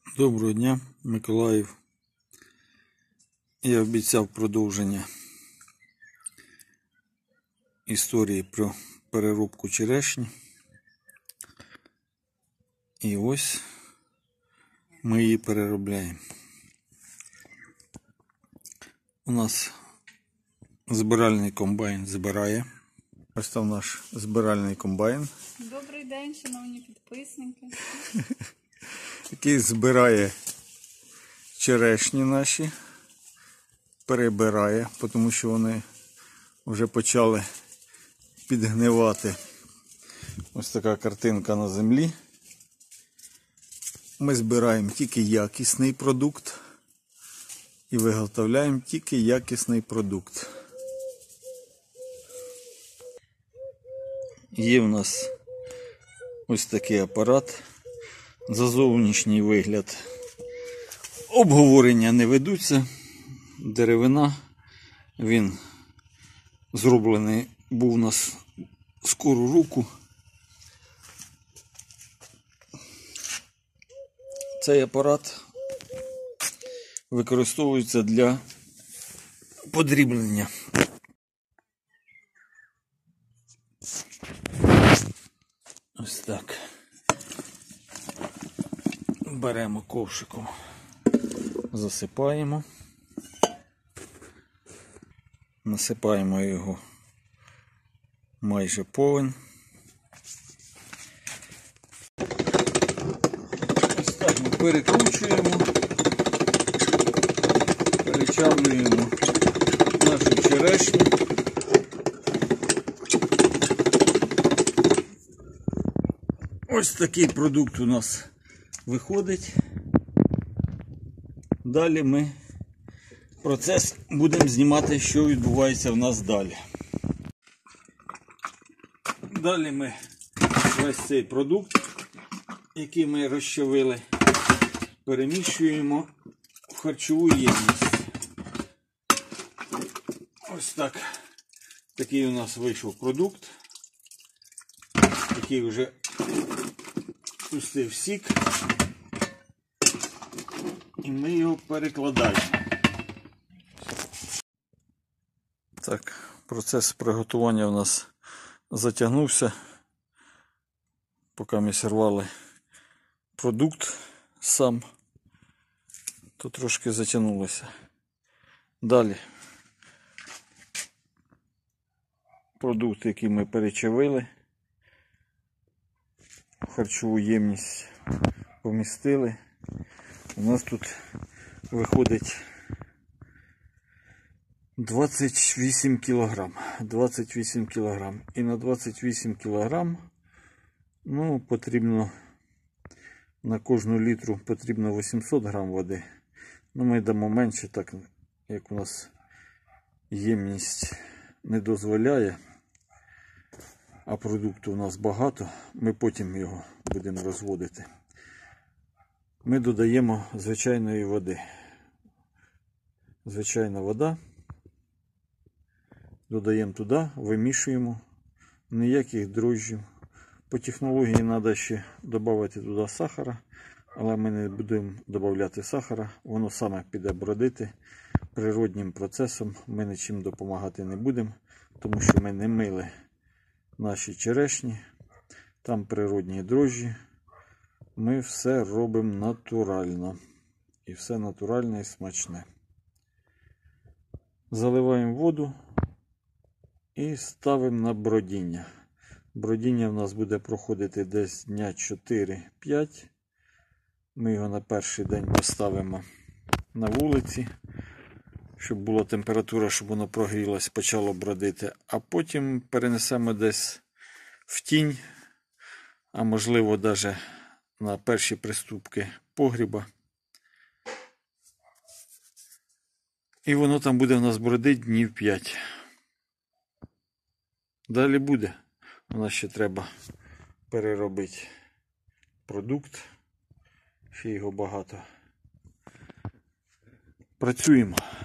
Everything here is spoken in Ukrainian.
Доброго дня, Миколаїв. Я обіцяв продовження історії про переробку черешні. І ось ми її переробляємо. У нас збиральний комбайн збирає. Ось там наш збиральний комбайн. Добрий день, шановні підписники. Який збирає черешні наші, перебирає, тому що вони вже почали підгнивати. Ось така картинка на землі. Ми збираємо тільки якісний продукт і виготовляємо тільки якісний продукт. Є в нас ось такий апарат. За зовнішній вигляд обговорення не ведуться. Деревина, він зроблений був у нас скору руку. Цей апарат використовується для подріблення. Ось так. Беремо ковшиком, засипаємо, насипаємо його майже повен. Ось так ми перекручуємо, перечавлюємо нашу черешню. Ось такий продукт у нас виходить. Далі ми процес будемо знімати, що відбувається в нас далі. Далі ми весь цей продукт, який ми розчавили, переміщуємо в харчову ємність. Ось так. Такий у нас вийшов продукт, який вже пустив сік. І ми його перекладаємо. Так, процес приготування у нас затягнувся. Поки ми сірвали продукт сам, то трошки затягнулося. Далі продукт, який ми перечавили, в харчову ємність помістили. У нас тут виходить 28 кг. 28 кг. І на 28 кг, ну, потрібно на кожну літру потрібно 800 г води. Ну, ми дамо менше, так як у нас ємність не дозволяє, а продукту у нас багато, ми потім його будемо розводити. Ми додаємо звичайної води. Звичайна вода. Додаємо туди, вимішуємо. Ніяких дрожжів. По технології треба ще додати туди сахара, але ми не будемо додати сахара. Воно саме піде бродити. Природнім процесом ми нічим допомагати не будемо, тому що ми не мили наші черешні. Там природні дрожжі. Ми все робимо натурально. І все натуральне і смачне. Заливаємо воду і ставимо на бродіння. Бродіння в нас буде проходити десь дня 4-5. Ми його на перший день поставимо на вулиці, щоб була температура, щоб воно прогрілось, почало бродити. А потім перенесемо десь в тінь, а можливо навіть на перші приступки погріба. І воно там буде в нас бродити днів 5. Далі буде. У нас ще треба переробити продукт. Ще його багато. Працюємо.